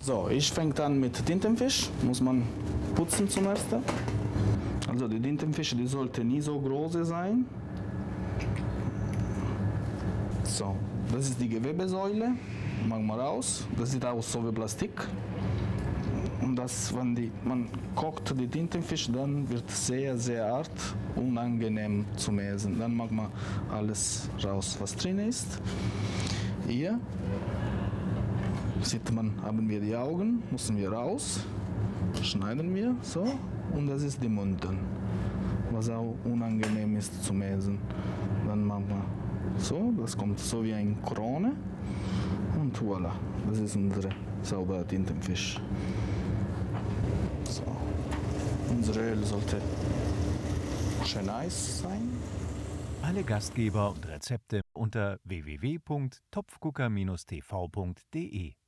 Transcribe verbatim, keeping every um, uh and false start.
So, ich fange dann mit Tintenfisch. Muss man putzen zum ersten. Also die Tintenfische, die sollte nie so groß sein. So, das ist die Gewebesäule. Machen wir raus. Das sieht aus so wie Plastik. Und das, wenn die, man kocht die Tintenfisch, dann wird sehr, sehr hart, unangenehm zum Essen. Dann macht man alles raus, was drin ist. Hier sieht man, haben wir die Augen, müssen wir raus, schneiden wir so. Und das ist die Munden, was auch unangenehm ist zum Essen. Dann machen wir so, das kommt so wie eine Krone. Und voilà, das ist unsere saubere Tintenfisch. So. Unser Öl sollte schön heiß sein. Alle Gastgeber und Rezepte unter w w w punkt topfgucker Bindestrich t v punkt d e.